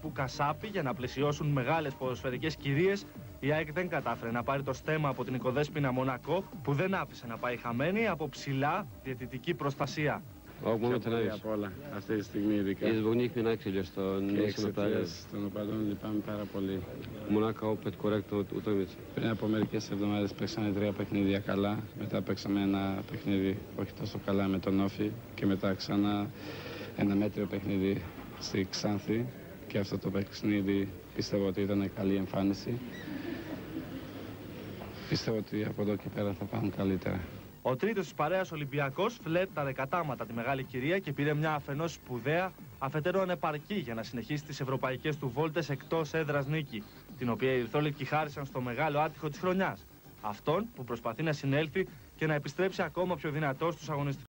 τύπου Κασάπη για να πλαισιώσουν μεγάλες ποδοσφαιρικές κυρίες, η ΑΕΚ δεν κατάφερε να πάρει το στέμμα από την οικοδέσποινα Μονακό, που δεν άφησε να πάει χαμένη από ψηλά διαιτητική προστασία. Ook momenteel από όλα αυτή τη στιγμή ειδικά. Is ook niet meer exilio στον εξαιτίας των οπαδών λυπάμαι πάρα πολύ. Μονάκα opet correct utakmicu. Πριν από μερικές εβδομάδες παίξαμε 3 παιχνίδια καλά, μετά παίξαμε ένα παιχνίδι όχι τόσο καλά με τον Όφη και μετά ξανά ένα μέτριο παιχνίδι στη Ξάνθη και αυτό το παιχνίδι πιστεύω ότι ήταν καλή εμφάνιση. Πιστεύω ότι από εδώ και πέρα θα πάνε καλύτερα. Ο τρίτος της παρέας Ολυμπιακός φλέρταρε κατάματα τη μεγάλη κυρία και πήρε μια αφενός σπουδαία, αφετέρου ανεπαρκή για να συνεχίσει τις ευρωπαϊκές του βόλτες εκτός έδρας νίκη, την οποία οι Ερυθρόλευκοι χάρισαν στο μεγάλο άτυχο της χρονιάς. Αυτόν που προσπαθεί να συνέλθει και να επιστρέψει ακόμα πιο δυνατός στους αγωνιστικούς.